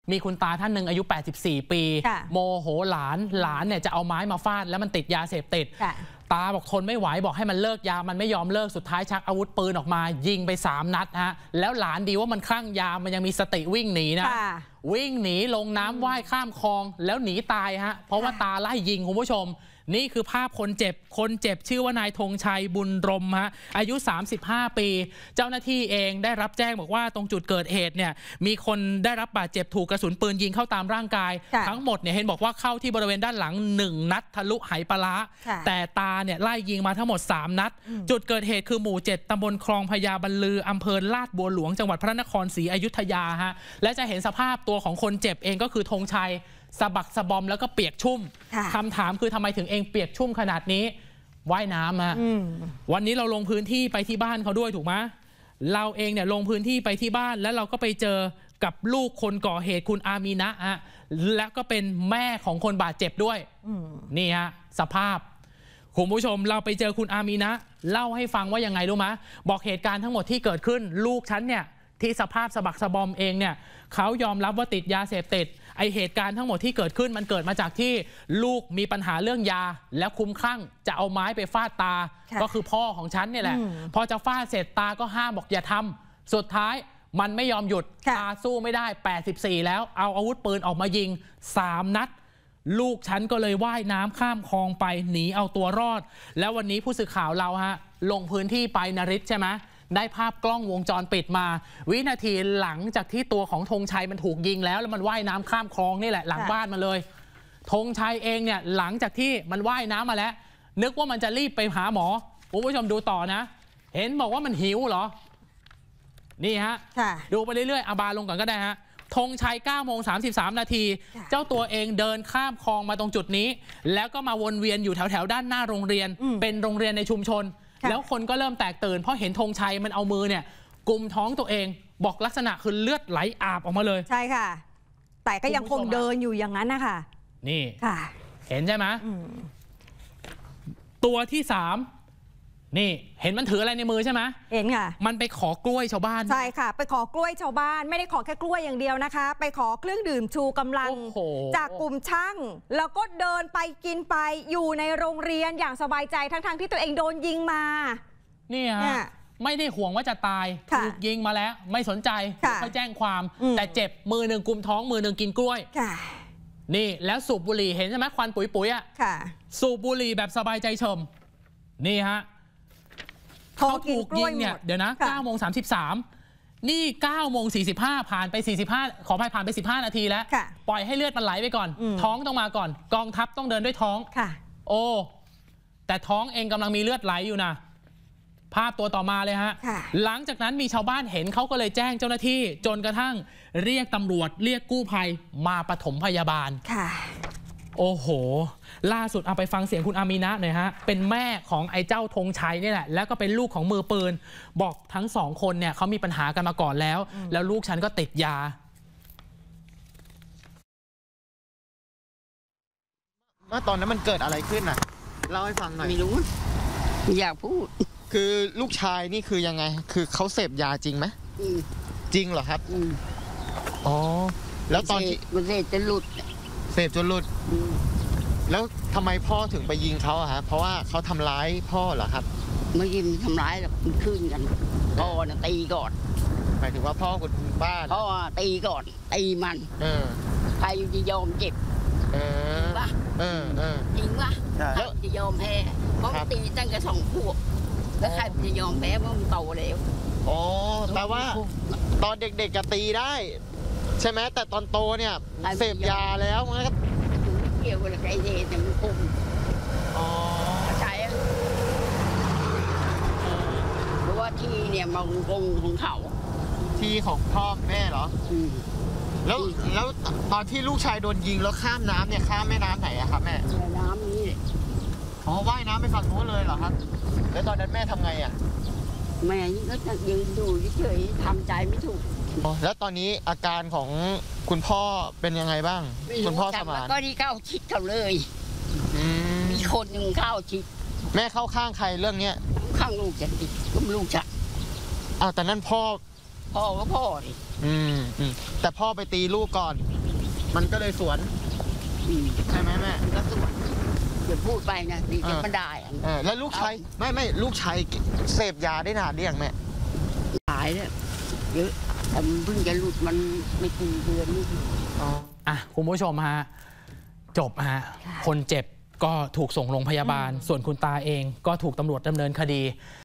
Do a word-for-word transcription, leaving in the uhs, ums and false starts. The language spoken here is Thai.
มีคุณตาท่านหนึ่งอายุแปดสิบสี่ปีโมโหหลานหลานเนี่ยจะเอาไม้มาฟาดแล้วมันติดยาเสพติดตาบอกทนไม่ไหวบอกให้มันเลิกยามันไม่ยอมเลิกสุดท้ายชักอาวุธปืนออกมายิงไปสามนัดฮะแล้วหลานดีว่ามันคลั่งยามันยังมีสติวิ่งหนีนะวิ่งหนีลงน้ำว่ายข้ามคลองแล้วหนีตายฮะเพราะว่าตาไล่ยิงคุณผู้ชมนี่คือภาพคนเจ็บคนเจ็บชื่อว่านายธงชัยบุญรมฮะอายุสามสิบห้าปีเจ้าหน้าที่เองได้รับแจ้งบอกว่าตรงจุดเกิดเหตุเนี่ยมีคนได้รับบาดเจ็บถูกกระสุนปืนยิงเข้าตามร่างกายทั้งหมดเนี่ยเห็นบอกว่าเข้าที่บริเวณด้านหลังหนึ่งนัดทะลุไหปลาร้าแต่ตาเนี่ยไล่ยิงมาทั้งหมดสามนัดจุดเกิดเหตุคือหมู่เจ็ดตำบลคลองพญาบรรลืออำเภอลาดบัวหลวงจังหวัดพระนครศรีอยุธยาฮะและจะเห็นสภาพตัวของคนเจ็บเองก็คือธงชัยสะบักสะบอมแล้วก็เปียกชุ่มคำถามคือทำไมถึงเองเปียกชุ่มขนาดนี้ว่ายน้ำฮะวันนี้เราลงพื้นที่ไปที่บ้านเขาด้วยถูกไหมเราเองเนี่ยลงพื้นที่ไปที่บ้านแล้วเราก็ไปเจอกับลูกคนก่อเหตุคุณอามีนะฮะแล้วก็เป็นแม่ของคนบาดเจ็บด้วยนี่ฮะสภาพคุณผู้ชมเราไปเจอคุณอามีนะเล่าให้ฟังว่ายังไงรู้ไหมบอกเหตุการณ์ทั้งหมดที่เกิดขึ้นลูกฉันเนี่ยที่สภาพสะบักสะบอมเองเนี่ยเขายอมรับว่าติดยาเสพติดไอเหตุการณ์ทั้งหมดที่เกิดขึ้นมันเกิดมาจากที่ลูกมีปัญหาเรื่องยาแล้วคุ้มคลั่งจะเอาไม้ไปฟาดตาก็คือพ่อของฉันเนี่ยแหละพอจะฟาดเสร็จตาก็ห้ามบอกอย่าทำสุดท้ายมันไม่ยอมหยุดตาสู้ไม่ได้แปดสิบสี่แล้วเอาอาวุธปืนออกมายิงสามนัดลูกฉันก็เลยว่ายน้ำข้ามคลองไปหนีเอาตัวรอดแล้ววันนี้ผู้สื่อข่าวเราฮะลงพื้นที่ไปนฤทธิ์ใช่ไหมได้ภาพกล้องวงจรปิดมาวินาทีหลังจากที่ตัวของธงชัยมันถูกยิงแล้วแล้วมันว่ายน้ำข้ามคลองนี่แหละหลังบ้านมาเลยธงชัยเองเนี่ยหลังจากที่มันว่ายน้ำมาแล้วนึกว่ามันจะรีบไปหาหมอคุณผู้ชมดูต่อนะเห็นบอกว่ามันหิวเหรอนี่ฮะดูไปเรื่อยๆอาบาลงก่อนก็ได้ฮะธงชัยเก้าโมงสามสิบสามนาทีเจ้าตัวเองเดินข้ามคลองมาตรงจุดนี้แล้วก็มาวนเวียนอยู่แถวๆด้านหน้าโรงเรียนเป็นโรงเรียนในชุมชนแล้วคนก็เริ่มแตกตื่นเพราะเห็นธงชัยมันเอามือเนี่ยกุมท้องตัวเองบอกลักษณะคือเลือดไหลอาบออกมาเลยใช่ค่ะแต่ก็ยังคงเดินอยู่อย่างนั้นนะคะนี่ค่ะเห็นใช่ไหมตัวที่สามนี่เห็นมันถืออะไรในมือใช่ไหมเห็นค่ะมันไปขอกล้วยชาวบ้านใช่ค่ะไปขอกล้วยชาวบ้านไม่ได้ขอแค่กล้วยอย่างเดียวนะคะไปขอเครื่องดื่มชูกำลังจากกลุ่มช่างแล้วก็เดินไปกินไปอยู่ในโรงเรียนอย่างสบายใจทั้งๆที่ตัวเองโดนยิงมานี่ฮะไม่ได้ห่วงว่าจะตายถูกยิงมาแล้วไม่สนใจไม่แจ้งความแต่เจ็บมือหนึ่งกุมท้องมือหนึ่งกินกล้วยนี่แล้วสูบบุหรี่เห็นใช่ไหมควันปุ๋ยๆอ่ะสูบบุหรี่แบบสบายใจเฉิมนี่ฮะเขาถูกยิงเนี่ยเดี๋ยวนะเก้าโมงสามสิบสามนี่เก้าโมงสี่สิบห้าผ่านไปสี่สิบห้าขออภัยผ่านไปสิบห้านาทีแล้วปล่อยให้เลือดมันไหลไปก่อนท้องต้องมาก่อนกองทัพต้องเดินด้วยท้องโอ้แต่ท้องเองกำลังมีเลือดไหลอยู่นะภาพตัวต่อมาเลยฮะหลังจากนั้นมีชาวบ้านเห็นเขาก็เลยแจ้งเจ้าหน้าที่จนกระทั่งเรียกตำรวจเรียกกู้ภัยมาปฐมพยาบาลโอ้โหล่าสุดเอาไปฟังเสียงคุณอามีนะหน่อยฮะเป็นแม่ของไอ้เจ้าธงชัยนี่แหละแล้วก็เป็นลูกของมือปืนบอกทั้งสองคนเนี่ยเขามีปัญหากันมาก่อนแล้วแล้วลูกฉันก็ติดยาเมื่อตอนนั้นมันเกิดอะไรขึ้นน่ะเล่าให้ฟังหน่อยไม่รู้อยากพูดคือลูกชายนี่คือยังไงคือเขาเสพยาจริงไหมจริงเหรอครับอ๋อแล้วตอนที่มันเสพจนหลุดเสพจนหลุดแล้วทำไมพ่อถึงไปยิงเขาอะฮะเพราะว่าเขาทำร้ายพ่อเหรอครับไม่ยิงทำร้ายหรอกมันขึ้นกันพ่อน่ะตีก่อนหมายถึงว่าพ่อคุณบ้านพ่อตีก่อนตีมันเออใครจะยอมเจ็บเออปะเออเออจริงปะแล้วจะยอมแพ้เพราะตีตั้งแต่สองขวบแล้วใครจะยอมแพ้เพราะมันโตแล้วอ๋อแปลว่าตอนเด็กๆก็ตีได้ใช่ไหมแต่ตอนโตเนี่ยเสพยาแล้วมันก็เกี่ยวกับไอ้เนี่ยมันคุมอ๋อใช่เพราะว่าที่เนี่ยมันคงของเขาที่ของพ่อแม่เหรอแล้วแล้วตอนที่ลูกชายโดนยิงแล้วข้ามน้ำเนี่ยข้ามแม่น้ำไหนอะครับแม่น้ำนี้อ๋อว่ายน้ำไปฝั่งนู้นเลยเหรอครับแล้วตอนนั้นแม่ทำไงอะแม่ก็ยืนดูเฉยๆทำใจไม่ถูกแล้วตอนนี้อาการของคุณพ่อเป็นยังไงบ้างคุณพ่อสมานก็ที่เข้าชิดเขาเลยมีคนหนึ่งเข้าชิดแม่เข้าข้างใครเรื่องเนี้ยข้างลูกฉันดิก็ลูกฉันอ้าวแต่นั่นพ่อพ่อก็พ่อดิอืมอืมแต่พ่อไปตีลูกก่อนมันก็เลยสวนใช่ไหมแม่ก็สวนเดี๋ยวพูดไปนะดีจะไม่ได้แล้วลูกชายไม่ไม่ลูกชายเสพยาได้นานหรือยังแม่หลายเนี่ยเยอะแต่เพิ่งจะหลุดมันไม่กี่เดือนนี่อ๋ออ่ะคุณผู้ชมฮะจบฮะคนเจ็บก็ถูกส่งโรงพยาบาลส่วนคุณตาเองก็ถูกตำรวจดำเนินคดี